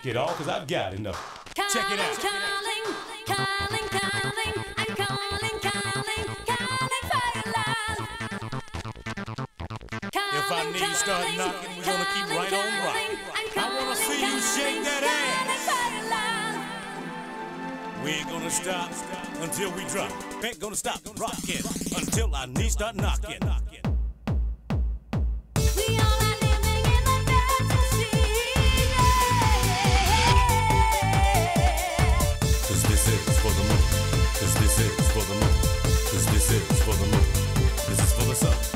risk it all, cause I've got enough. Check it out. Calling for your love. If I need to start knocking, we're gonna keep right on rocking. I wanna see you shake that ass. We ain't gonna stop until we drop. Ain't gonna stop rocking until our knees start knocking. We all are living in a fantasy. Cause this is for the moon. Cause this is for the moon. Cause this is for the moon. This is for the sun.